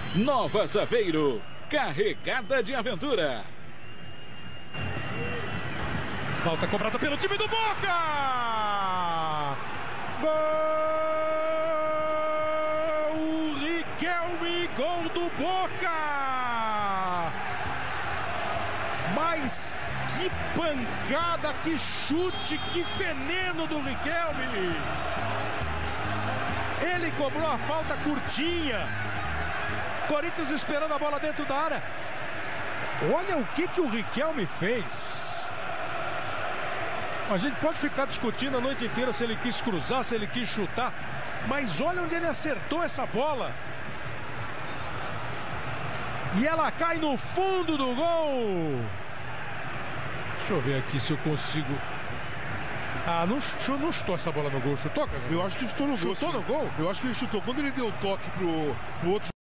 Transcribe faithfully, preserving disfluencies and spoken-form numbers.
Nova Saveiro, carregada de aventura. Falta cobrada pelo time do Boca! Gol! Riquelme, gol do Boca! Mas que pancada, que chute, que veneno do Riquelme! Ele cobrou a falta curtinha. Corinthians esperando a bola dentro da área. Olha o que, que o Riquelme fez. A gente pode ficar discutindo a noite inteira se ele quis cruzar, se ele quis chutar. Mas olha onde ele acertou essa bola. E ela cai no fundo do gol. Deixa eu ver aqui se eu consigo... Ah, não, não chutou essa bola no gol. Chutou, Casagrande? Eu acho que chutou no gol. Chutou sim. no gol? Eu acho que ele chutou. Quando ele deu o toque pro, pro outro